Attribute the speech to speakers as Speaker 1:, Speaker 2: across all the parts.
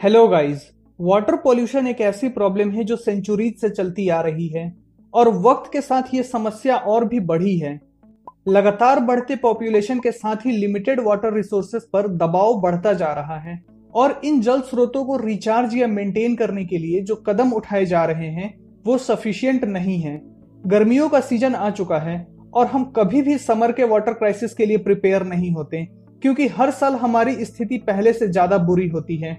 Speaker 1: Hello guys. Water pollution एक ऐसी problem है जो सेंचुरीज से चलती आ रही है और वक्त के साथ ये समस्या और भी बढ़ी है। लगातार बढ़ते पॉपुलेशन के साथ ही लिमिटेड वाटर रिसोर्सेज पर दबाव बढ़ता जा रहा है और इन जल स्रोतों को रिचार्ज या मेंटेन करने के लिए जो कदम उठाए जा रहे हैं वो सफिशिएंट नहीं है। गर्मियों का सीजन आ चुका है और हम कभी भी समर के वाटर क्राइसिस के लिए प्रिपेयर नहीं होते, क्योंकि हर साल हमारी स्थिति पहले से ज्यादा बुरी होती है।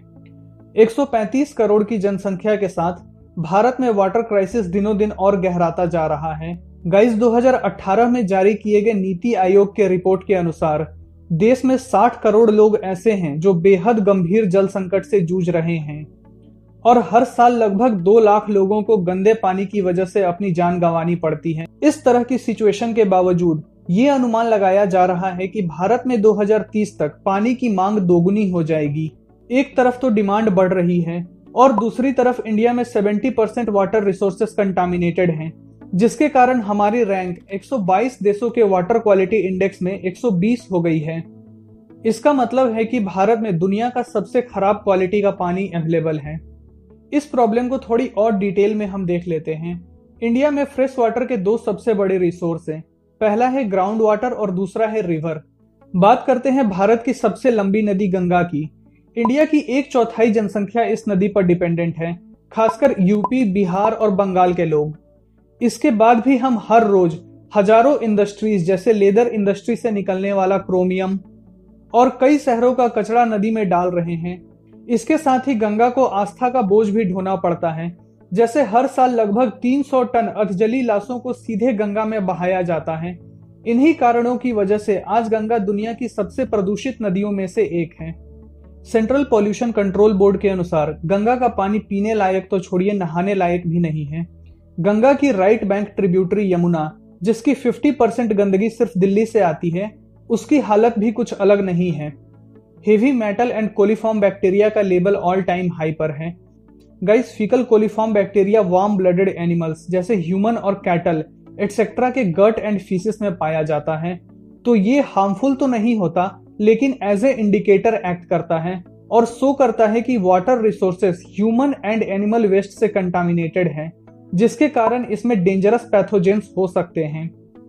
Speaker 1: 135 करोड़ की जनसंख्या के साथ भारत में वाटर क्राइसिस दिनों दिन और गहराता जा रहा है। गाइस, 2018 में जारी किए गए नीति आयोग के रिपोर्ट के अनुसार देश में 60 करोड़ लोग ऐसे हैं जो बेहद गंभीर जल संकट से जूझ रहे हैं और हर साल लगभग 2 लाख लोगों को गंदे पानी की वजह से अपनी जान गंवानी पड़ती है। इस तरह की सिचुएशन के बावजूद ये अनुमान लगाया जा रहा है कि भारत में 2030 तक पानी की मांग दोगुनी हो जाएगी। एक तरफ तो डिमांड बढ़ रही है और दूसरी तरफ इंडिया में 70% वाटर रिसोर्सेज कंटामिनेटेड हैं, जिसके कारण हमारी रैंक 122 देशों के वाटर क्वालिटी इंडेक्स में 120 हो गई है। इसका मतलब है कि भारत में दुनिया का सबसे खराब क्वालिटी का पानी अवेलेबल है। इस प्रॉब्लम को थोड़ी और डिटेल में हम देख लेते हैं। इंडिया में फ्रेश वाटर के 2 सबसे बड़े रिसोर्स हैं। पहला है ग्राउंड वाटर और दूसरा है रिवर। बात करते हैं भारत की सबसे लंबी नदी गंगा की। इंडिया की 1/4 जनसंख्या इस नदी पर डिपेंडेंट है, खासकर यूपी, बिहार और बंगाल के लोग। इसके बाद भी हम हर रोज हजारों इंडस्ट्रीज जैसे लेदर इंडस्ट्री से निकलने वाला क्रोमियम और कई शहरों का कचरा नदी में डाल रहे हैं। इसके साथ ही गंगा को आस्था का बोझ भी ढोना पड़ता है, जैसे हर साल लगभग 300 टन अधजली लाशों को सीधे गंगा में बहाया जाता है। इन्हीं कारणों की वजह से आज गंगा दुनिया की सबसे प्रदूषित नदियों में से एक है। सेंट्रल पॉल्यूशन कंट्रोल बोर्ड के अनुसार गंगा का पानी पीने लायक तो छोड़िए, नहाने लायक भी नहीं है। गंगा की राइट बैंक ट्रिब्यूटरी यमुना, जिसकी 50% गंदगी सिर्फ दिल्ली से आती है, उसकी हालत भी कुछ अलग नहीं है। Heavy metal and coliform bacteria का लेवल ऑल टाइम हाई पर है। Guys, faecal coliform bacteria warm blooded animals जैसे ह्यूमन और कैटल एटसेट्रा के गट एंड फीसिस में पाया जाता है। तो ये हार्मफुल तो नहीं होता, लेकिन एज ए इंडिकेटर एक्ट करता है और शो करता है कि water resources human and animal waste से कंटामिनेटेड है, जिसके कारण इसमें डेंजरस पैथोजेंस हो सकते हैं।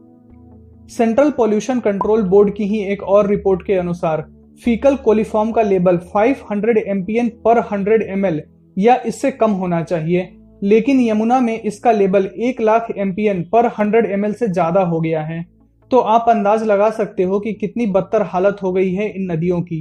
Speaker 1: सेंट्रल पॉल्यूशन कंट्रोल बोर्ड की ही एक और रिपोर्ट के अनुसार फीकल कोलिफॉर्म का लेवल 500 MPN पर 100 ml या इससे कम होना चाहिए, लेकिन यमुना में इसका लेवल 1 लाख MPN पर 100 ml से ज्यादा हो गया है। तो आप अंदाज लगा सकते हो कि कितनी बदतर हालत हो गई है इन नदियों की।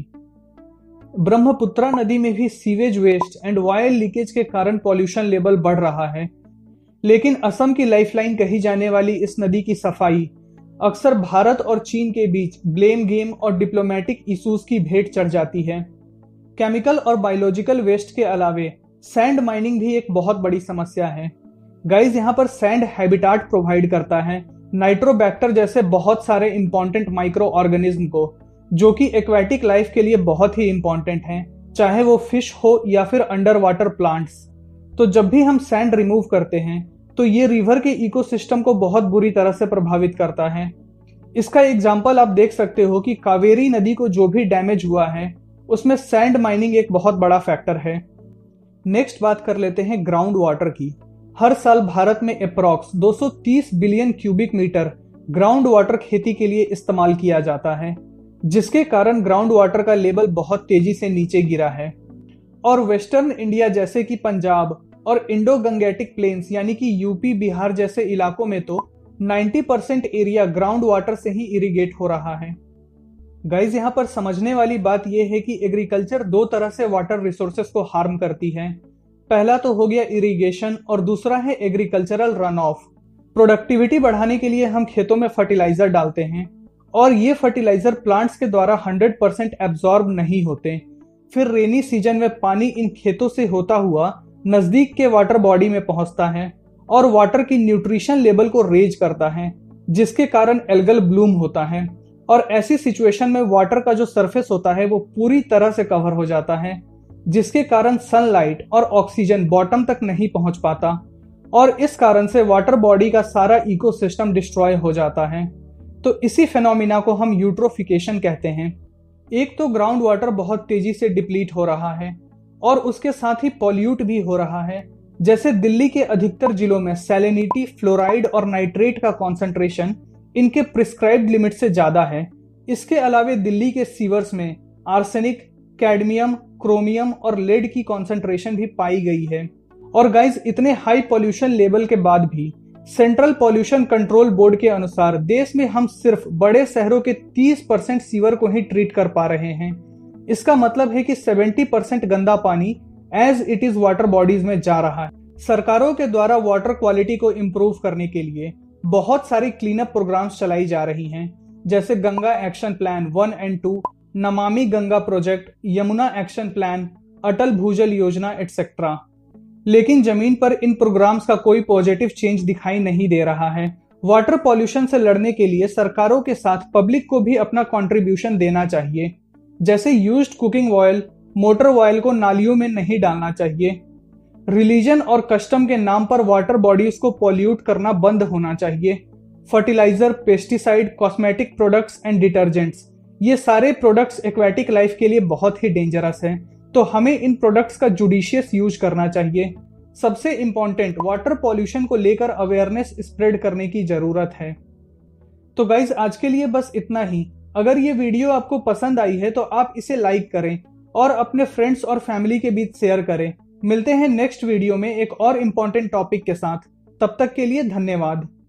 Speaker 1: ब्रह्मपुत्रा नदी में भी sewage waste and wire leakage के कारण पॉल्यूशन लेवल बढ़ रहा है, लेकिन असम की लाइफलाइन कही जाने वाली इस नदी की सफाई अक्सर भारत और चीन के बीच ब्लेम गेम और डिप्लोमेटिक इश्यूज की भेंट चढ़ जाती है। केमिकल और बायोलॉजिकल वेस्ट के अलावे सैंड माइनिंग भी एक बहुत बड़ी समस्या है। गाइस, यहाँ पर सैंड हैबिटाट प्रोवाइड करता है नाइट्रोबैक्टर जैसे बहुत सारे इंपॉर्टेंट माइक्रो ऑर्गेनिज्म को, जो कि एक्वेटिक लाइफ के लिए बहुत ही इंपॉर्टेंट हैं, चाहे वो फिश हो या फिर अंडर वाटर प्लांट्स। तो जब भी हम सैंड रिमूव करते हैं तो ये रिवर के इकोसिस्टम को बहुत बुरी तरह से प्रभावित करता है। इसका एग्जाम्पल आप देख सकते हो कि कावेरी नदी को जो भी डैमेज हुआ है उसमें सैंड माइनिंग एक बहुत बड़ा फैक्टर है। नेक्स्ट बात कर लेते हैं ग्राउंड वाटर की। हर साल भारत में approx 230 billion cubic metre ground water खेती के लिए इस्तेमाल किया जाता है, जिसके कारण ग्राउंड वाटर का लेवल बहुत तेजी से नीचे गिरा है। और वेस्टर्न इंडिया जैसे कि पंजाब और इंडो गंगेटिक प्लेन्स यानी कि यूपी, बिहार जैसे इलाकों में तो 90% एरिया ग्राउंड वाटर से ही इरिगेट हो रहा है। गाइज, यहाँ पर समझने वाली बात यह है कि एग्रीकल्चर 2 तरह से वाटर रिसोर्सेस को हार्म करती है। पहला तो हो गया इरिगेशन और दूसरा है एग्रीकल्चरल रन ऑफ। प्रोडक्टिविटी बढ़ाने के लिए हम खेतों में फर्टिलाइजर डालते हैं और ये फर्टिलाइजर प्लांट्स के द्वारा 100% एब्जॉर्ब नहीं होते। फिर रेनी सीजन में पानी इन खेतों से होता हुआ नजदीक के वाटर बॉडी में पहुंचता है और वाटर की न्यूट्रिशन लेवल को रेज करता है, जिसके कारण एल्गल ब्लूम होता है। और ऐसी सिचुएशन में वाटर का जो सरफेस होता है वो पूरी तरह से कवर हो जाता है, जिसके कारण सनलाइट और ऑक्सीजन बॉटम तक नहीं पहुंच पाता और इस कारण से वाटर बॉडी का सारा इकोसिस्टम डिस्ट्रॉय हो जाता है। तो इसी फेनोमिना को हम यूट्रोफिकेशन कहते हैं। एक तो ग्राउंड वाटर बहुत तेजी से डिप्लीट हो रहा है और उसके साथ ही पॉल्यूट भी हो रहा है। जैसे दिल्ली के अधिकतर जिलों में सैलिनिटी, फ्लोराइड और नाइट्रेट का कॉन्सेंट्रेशन इनके प्रिस्क्राइब्ड लिमिट से ज्यादा है। इसके अलावे दिल्ली के सीवर्स में आर्सेनिक, कैडमियम, क्रोमियम और लेड की कॉन्सेंट्रेशन भी पाई गई है। और गाइस, इतने हाई पॉल्यूशन लेवल के बाद भी सेंट्रल पॉल्यूशन कंट्रोल बोर्ड के अनुसार देश में हम सिर्फ बड़े शहरों के 30% सीवर को ही ट्रीट कर पा रहे हैं। इसका मतलब है कि 70% गंदा पानी as it is water bodies में जा रहा है। सरकारों के द्वारा वाटर क्वालिटी को इम्प्रूव करने के लिए बहुत सारी क्लीन अप प्रोग्राम्स चलाई जा रही हैं, जैसे गंगा एक्शन प्लान 1 एंड 2, नमामि Ganga project, Yamuna action plan, Atal Bhujal Yojana etcetera. लेकिन जमीन पर इन प्रोग्राम्स का कोई पॉजिटिव चेंज दिखाई नहीं दे रहा है। वाटर पॉल्यूशन से लड़ने के लिए सरकारों के साथ पब्लिक को भी अपना कंट्रीब्यूशन देना चाहिए। जैसे used cooking oil, motor oil को नालियों में नहीं डालना चाहिए। रिलीजन और कस्टम के नाम पर वाटर बॉडीज को पॉल्यूट करना बंद होना चाहिए। Fertiliser, pesticide, cosmetic products and detergents, ये सारे प्रोडक्ट्स एक्वेटिक लाइफ के लिए बहुत ही डेंजरस हैं, तो हमें इन प्रोडक्ट्स का जुडिशियस यूज करना चाहिए। सबसे इंपॉर्टेंट, वाटर पॉल्यूशन को लेकर अवेयरनेस स्प्रेड करने की जरूरत है। तो गाइज, आज के लिए बस इतना ही। अगर ये वीडियो आपको पसंद आई है तो आप इसे लाइक करें और अपने फ्रेंड्स और फैमिली के बीच शेयर करें। मिलते हैं नेक्स्ट वीडियो में एक और इम्पॉर्टेंट टॉपिक के साथ। तब तक के लिए धन्यवाद।